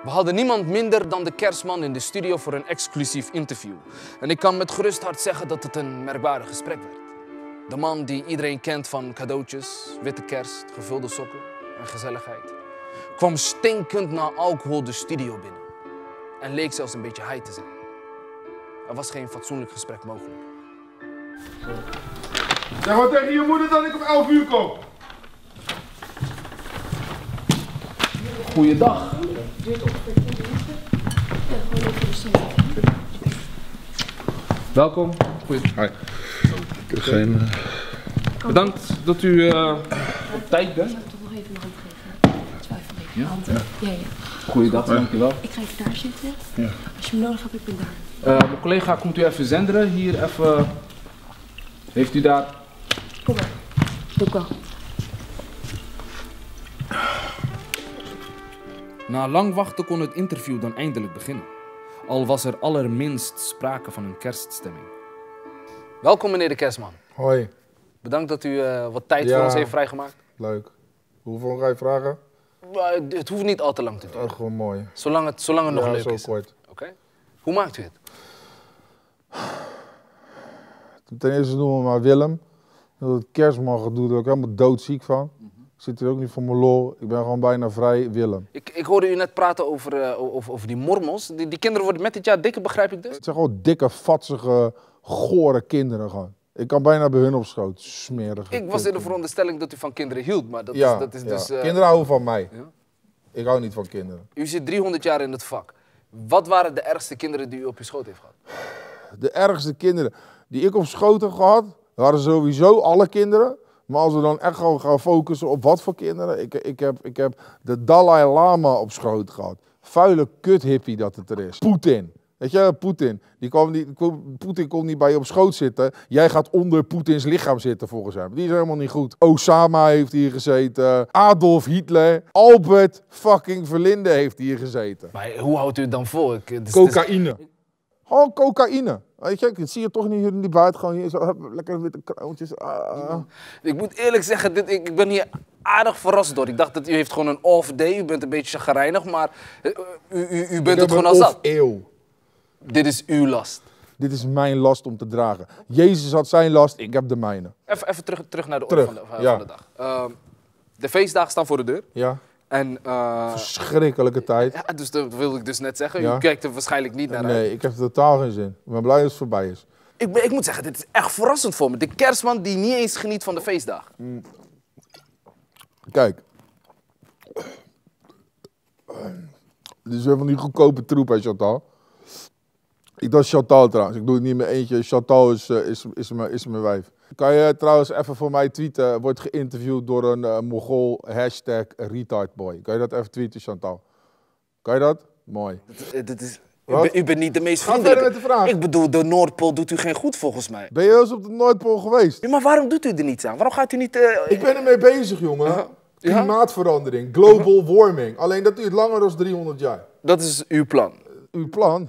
We hadden niemand minder dan de Kerstman in de studio voor een exclusief interview. En ik kan met gerust hart zeggen dat het een merkwaardig gesprek werd. De man die iedereen kent van cadeautjes, witte kerst, gevulde sokken en gezelligheid, kwam stinkend naar alcohol de studio binnen. En leek zelfs een beetje high te zijn. Er was geen fatsoenlijk gesprek mogelijk. Zeg maar tegen je moeder dat ik om 11 uur kom. Goeiedag. Welkom. Hi. Ik heb geen... Bedankt dat u op tijd bent. Ik toch nog even mijn hand geven. Twijfel even. Ja? Hand, ja. Goeiedag, dankjewel. Ik ga even daar zitten. Ja. Als je me nodig hebt, ik ben daar. Mijn collega komt u even zenderen. Hier even... Heeft u daar... Kom maar. Doe ik wel. Na lang wachten kon het interview dan eindelijk beginnen. Al was er allerminst sprake van een kerststemming. Welkom meneer de Kerstman. Hoi. Bedankt dat u wat tijd voor ons heeft vrijgemaakt. Leuk. Hoeveel ga je vragen? Het hoeft niet al te lang te duren. Gewoon mooi. Zolang het nog leuk zo is. kort. Oké. Hoe maakt u het? Ten eerste noemen we maar Willem. Dat het Kerstman gedoe, daar ben ik helemaal doodziek van. Ik zit hier ook niet voor mijn lol. Ik ben gewoon bijna vrij Willem. Ik hoorde u net praten over die mormels. Die kinderen worden met dit jaar dikker, begrijp ik dus? Het zijn gewoon dikke, vatsige, gore kinderen gewoon. Ik kan bijna bij hun op schoot. Smerige. Ik was in de veronderstelling dat u van kinderen hield, maar dat is ja. dus... Kinderen houden van mij. Ja? Ik hou niet van kinderen. U zit 300 jaar in het vak. Wat waren de ergste kinderen die u op uw schoot heeft gehad? De ergste kinderen die ik op schoot heb gehad, waren sowieso alle kinderen. Maar als we dan echt gewoon gaan focussen op wat voor kinderen. Ik heb de Dalai Lama op schoot gehad. Vuile kuthippie dat het er is. Poetin. Weet je, Poetin. Poetin kon niet bij je op schoot zitten. Jij gaat onder Poetins lichaam zitten volgens hem. Die is helemaal niet goed. Osama heeft hier gezeten. Adolf Hitler. Albert fucking Verlinde heeft hier gezeten. Maar hoe houdt u het dan vol? Cocaïne. Gewoon cocaïne. Weet je, ik zie je toch niet hier in die buiten. Gewoon hier zo, lekker witte kroontjes. Ik moet eerlijk zeggen, ik ben hier aardig verrast door. Ik dacht dat u heeft gewoon een off day. U bent een beetje chagrijnig, maar u bent het gewoon al zat. Eeuw. Dit is uw last. Dit is mijn last om te dragen. Jezus had zijn last, ik heb de mijne. Even terug naar de orde van de dag. De feestdagen staan voor de deur. Ja. En, verschrikkelijke tijd. Ja, dus dat wilde ik dus net zeggen. Ja. U kijkt er waarschijnlijk niet naar uit. Nee, ik heb er totaal geen zin. Ik ben blij dat het voorbij is. Ik moet zeggen, dit is echt verrassend voor me. De Kerstman die niet eens geniet van de feestdagen. Kijk. Dit is weer van die goedkope troep, hè, Chantal. Ik dacht Chantal trouwens. Ik doe het niet meer eentje. Chantal is mijn wijf. Kan je trouwens even voor mij tweeten? Wordt geïnterviewd door een Mogol #retardboy. Kan je dat even tweeten, Chantal? Kan je dat? Mooi. U bent niet de meest Ga verder vriendelijke. met de vraag. Ik bedoel, de Noordpool doet u geen goed volgens mij. Ben je wel eens op de Noordpool geweest? Ja, maar waarom doet u er niets aan? Waarom gaat u niet... Ik ben ermee bezig, jongen. Ja? Klimaatverandering, global warming. Alleen dat duurt langer dan 300 jaar. Dat is uw plan. Uw plan?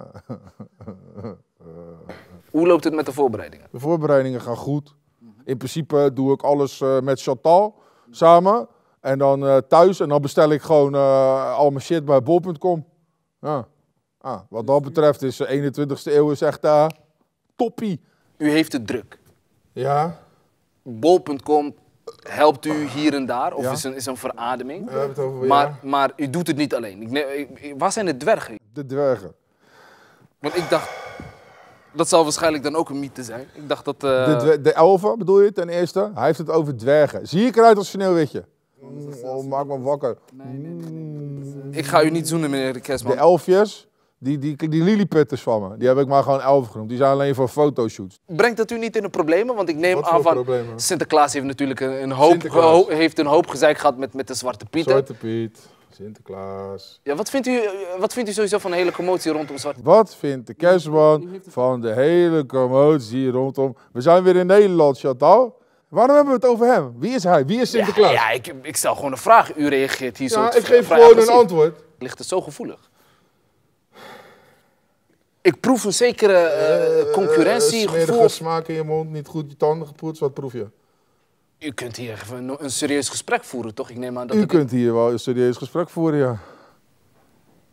Hoe loopt het met de voorbereidingen? De voorbereidingen gaan goed. In principe doe ik alles met Chantal samen. En dan thuis. En dan bestel ik gewoon al mijn shit bij bol.com. Ja. Wat dat betreft is de 21ste eeuw is echt toppie. U heeft het druk. Ja. Bol.com helpt u hier en daar, of Ja. is een verademing. We hebben het over Maar u doet het niet alleen. Waar zijn de dwergen? de dwergen. Want ik dacht, dat zal waarschijnlijk dan ook een mythe zijn. Ik dacht dat... De elfen bedoel je ten eerste? Hij heeft het over dwergen. Zie ik eruit als Sneeuwwitje? Oh, maak me wakker. Ik ga u niet zoenen, meneer de De Kerstman. elfjes, die lilliputters van me, die heb ik maar gewoon elfen genoemd. Die zijn alleen voor fotoshoots. Brengt dat u niet in de problemen? Want ik neem Wat aan voor van... problemen? Sinterklaas heeft natuurlijk heeft een hoop gezeik gehad met de Zwarte Piet. hè? Zwarte Piet, Sinterklaas. Ja, wat vindt u sowieso van de hele commotie rondom Zwarte Piet? Wat vindt de Kerstman van de hele commotie rondom... We zijn weer in Nederland, Chantal. Waarom hebben we het over hem? Wie is hij? Wie is Sinterklaas? Ja, ik stel gewoon een vraag. U reageert hier zo Ja, vrij ik geef vrij gewoon agressief. een antwoord. Ligt het zo gevoelig? Ik proef een zekere concurrentie. Smerige smaak in je mond, niet goed je tanden gepoetst. Wat proef je? U kunt hier even een serieus gesprek voeren, toch? Ik neem aan dat U kunt hier wel een serieus gesprek voeren, ja.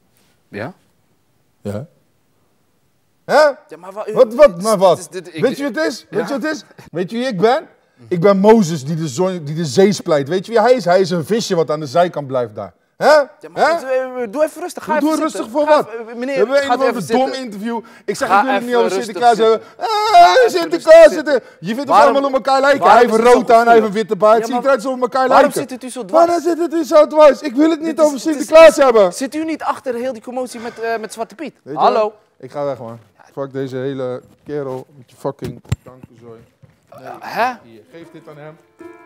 Ja? Ja. Hè? Ja, maar Maar wat? Weet je wie het is? Weet je wat het is? Weet je wie ik ben? Ik ben Mozes die de zee splijt. Weet je wie hij is? Hij is een visje wat aan de zijkant blijft daar. Hè? Ja, maar doe even rustig. Ga Doe even rustig zitten. voor wat? Meneer, we hebben gaat een dom interview. Ik zeg, Ga ik wil het niet over even Sinterklaas rustig hebben. Sinterklaas zitten. Je vindt ons allemaal op elkaar lijken. Hij heeft een rood aan, hij heeft een witte baard. Zie je eruit zo op elkaar lijken? Waarom zit het u zo dwars? Waarom zit het u zo dwars? Ik wil het niet over Sinterklaas hebben. Zit u niet achter heel die commotie met Zwarte Piet? Weet je Hallo? wat? Ik ga weg, man. Fuck deze hele kerel met je fucking kankerzooi. Nee, Hè? hier, geef dit aan hem.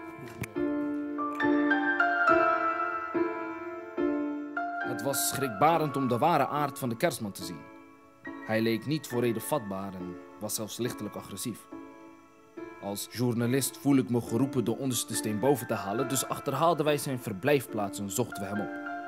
Het was schrikbarend om de ware aard van de Kerstman te zien. Hij leek niet voor reden vatbaar en was zelfs lichtelijk agressief. Als journalist voel ik me geroepen de onderste steen boven te halen, dus achterhaalden wij zijn verblijfplaats en zochten we hem op.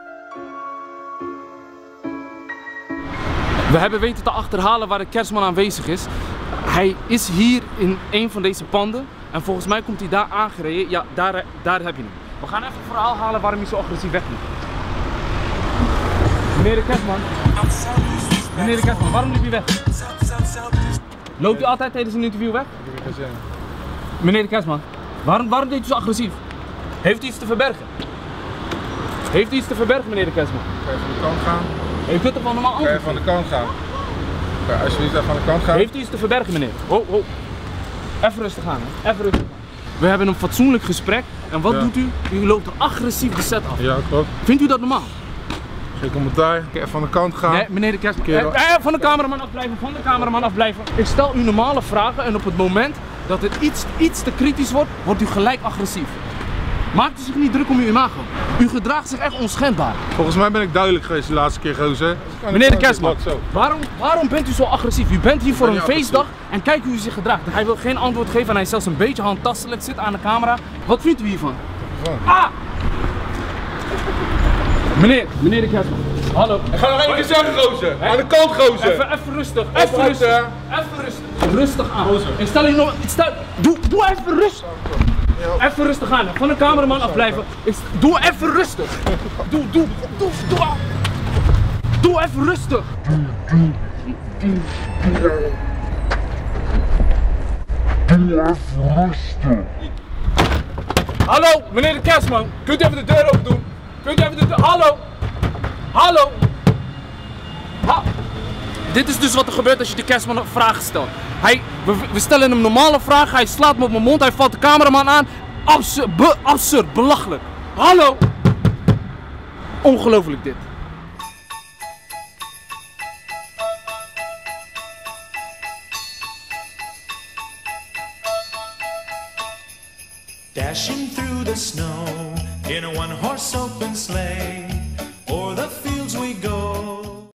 We hebben weten te achterhalen waar de Kerstman aanwezig is. Hij is hier in een van deze panden en volgens mij komt hij daar aangereden. Ja, daar heb je hem. We gaan even een verhaal halen waarom hij zo agressief wegliep. Meneer de Kerstman. Meneer de Kerstman, waarom liep hij weg? Loopt u altijd tijdens een interview weg? Meneer de Kerstman, waarom deed u zo agressief? Heeft u iets te verbergen? Heeft u iets te verbergen, meneer de Kerstman? Kan je van de kant gaan? U kunt toch wel normaal Kan je antwoord van de kant gaan? Ja, alsjeblieft even van de kant gaan. Heeft u iets te verbergen, meneer? Ho. Even rustig aan, hè. Even rustig aan. We hebben een fatsoenlijk gesprek en wat doet u? U loopt agressief de set af. Ja, klopt. Vindt u dat normaal? Geen commentaar. Kan je even van de kant gaan? Nee, meneer de Kerstman. Van de cameraman afblijven, van de cameraman afblijven. Ik stel u normale vragen en op het moment dat het iets te kritisch wordt, wordt u gelijk agressief. Maakt u zich niet druk om uw imago. U gedraagt zich echt onschendbaar. Volgens mij ben ik duidelijk geweest de laatste keer, gozer. Meneer de Kerstman, waarom bent u zo agressief? U bent hier voor een feestdag en kijk hoe u zich gedraagt. Hij wil geen antwoord geven en hij is zelfs een beetje handtastelijk, zit aan de camera. Wat vindt u hiervan? Ah! Meneer de Kerstman. Hallo. Ik ga nog één keer zeggen, gozer. Aan de kant, gozer. Even rustig. Even rustig. Rustig aan. Ik stel u nog. Doe even rustig. Even rustig aan. Van de cameraman afblijven. Doe even rustig. Doe even rustig. Hallo, meneer de Kerstman. Kunt u even de deur open doen? Hallo. Dit is dus wat er gebeurt als je de Kerstman een vraag stelt. We stellen hem normale vragen, hij slaat me op mijn mond, hij valt de cameraman aan. Absurd, belachelijk. Hallo! Ongelooflijk dit. Dashing through the snow in a one-horse open sleigh, o'er the fields we go,